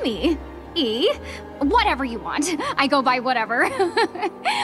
Amy. E. Whatever you want. I go by whatever.